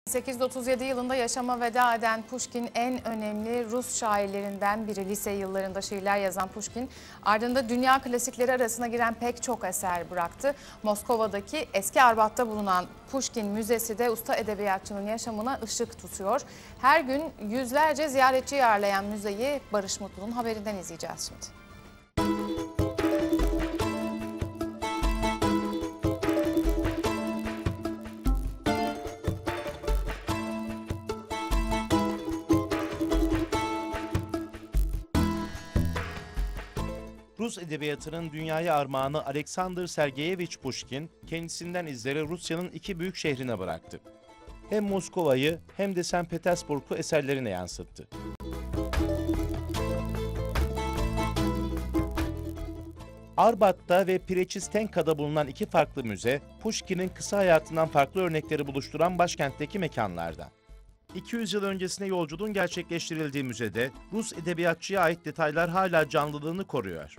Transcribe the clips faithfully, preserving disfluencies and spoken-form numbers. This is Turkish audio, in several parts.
bin sekiz yüz otuz yedi yılında yaşama veda eden Puşkin en önemli Rus şairlerinden biri. Lise yıllarında şiirler yazan Puşkin, ardında dünya klasikleri arasına giren pek çok eser bıraktı. Moskova'daki Eski Arbat'ta bulunan Puşkin Müzesi de usta edebiyatçının yaşamına ışık tutuyor. Her gün yüzlerce ziyaretçi ağırlayan müzeyi Barış Mutlu'nun haberinden izleyeceğiz şimdi. Rus edebiyatının dünyaya armağanı Alexander Sergeyevich Puşkin, kendisinden izleri Rusya'nın iki büyük şehrine bıraktı. Hem Moskova'yı hem de Sankt Petersburg'u eserlerine yansıttı. Arbat'ta ve Prechistenka'da bulunan iki farklı müze, Puşkin'in kısa hayatından farklı örnekleri buluşturan başkentteki mekanlardan. iki yüz yıl öncesine yolculuğun gerçekleştirildiği müzede Rus edebiyatçıya ait detaylar hala canlılığını koruyor.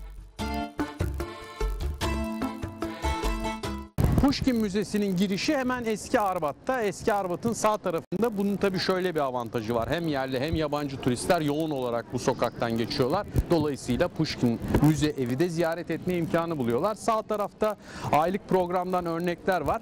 Puşkin Müzesi'nin girişi hemen Eski Arbat'ta. Eski Arbat'ın sağ tarafında. Bunun tabii şöyle bir avantajı var. Hem yerli hem yabancı turistler yoğun olarak bu sokaktan geçiyorlar. Dolayısıyla Puşkin Müze evi de ziyaret etme imkanı buluyorlar. Sağ tarafta aylık programdan örnekler var.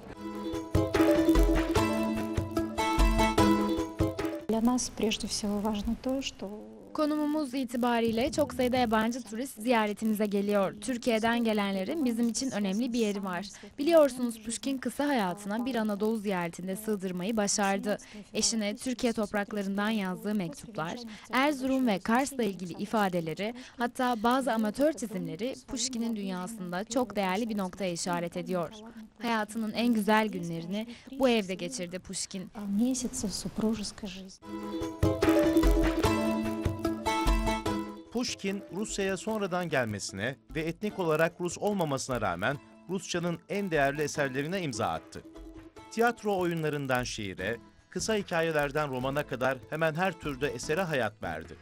Для нас прежде всего важно то, что Konumumuz itibariyle çok sayıda yabancı turist ziyaretimize geliyor. Türkiye'den gelenlerin bizim için önemli bir yeri var. Biliyorsunuz Puşkin kısa hayatına bir Anadolu ziyaretinde sığdırmayı başardı. Eşine Türkiye topraklarından yazdığı mektuplar, Erzurum ve Kars'la ilgili ifadeleri, hatta bazı amatör çizimleri Puşkin'in dünyasında çok değerli bir noktaya işaret ediyor. Hayatının en güzel günlerini bu evde geçirdi Puşkin. Puşkin, Rusya'ya sonradan gelmesine ve etnik olarak Rus olmamasına rağmen Rusçanın en değerli eserlerine imza attı. Tiyatro oyunlarından şiire, kısa hikayelerden romana kadar hemen her türde esere hayat verdi.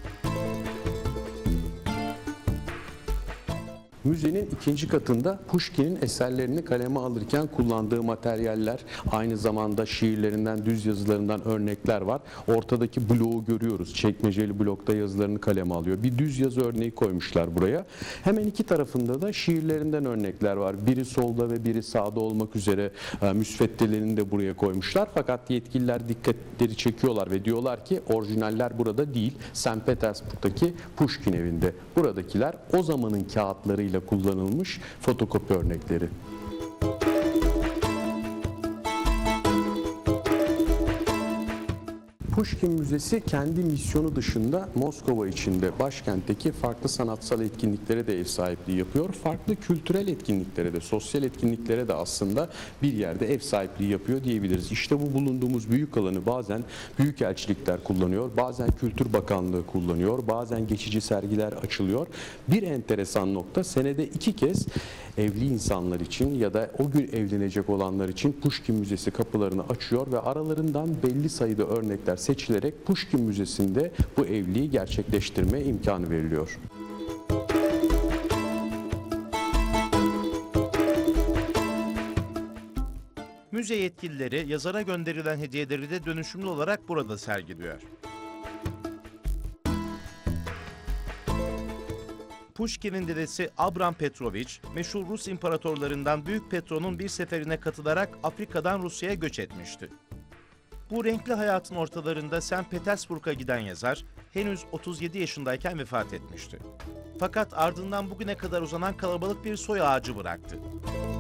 Müzenin ikinci katında Puşkin'in eserlerini kaleme alırken kullandığı materyaller, aynı zamanda şiirlerinden, düz yazılarından örnekler var. Ortadaki bloğu görüyoruz. Çekmeceli blokta yazılarını kaleme alıyor. Bir düz yazı örneği koymuşlar buraya. Hemen iki tarafında da şiirlerinden örnekler var. Biri solda ve biri sağda olmak üzere e, müsveddelerini de buraya koymuşlar. Fakat yetkililer dikkatleri çekiyorlar ve diyorlar ki orijinaller burada değil, Sankt Petersburg'daki Puşkin evinde. Buradakiler o zamanın kağıtları kullanılmış fotokopi örnekleri. Puşkin Müzesi kendi misyonu dışında Moskova içinde başkentteki farklı sanatsal etkinliklere de ev sahipliği yapıyor. Farklı kültürel etkinliklere de, sosyal etkinliklere de aslında bir yerde ev sahipliği yapıyor diyebiliriz. İşte bu bulunduğumuz büyük alanı bazen büyükelçilikler kullanıyor, bazen Kültür Bakanlığı kullanıyor, bazen geçici sergiler açılıyor. Bir enteresan nokta, senede iki kez evli insanlar için ya da o gün evlenecek olanlar için Puşkin Müzesi kapılarını açıyor ve aralarından belli sayıda örnekler seçilerek Puşkin Müzesi'nde bu evliliği gerçekleştirme imkanı veriliyor. Müze yetkilileri yazara gönderilen hediyeleri de dönüşümlü olarak burada sergiliyor. Puşkin'in dedesi Abram Petrovich, meşhur Rus imparatorlarından Büyük Petro'nun bir seferine katılarak Afrika'dan Rusya'ya göç etmişti. Bu renkli hayatın ortalarında Sankt Petersburg'a giden yazar, henüz otuz yedi yaşındayken vefat etmişti. Fakat ardından bugüne kadar uzanan kalabalık bir soy ağacı bıraktı.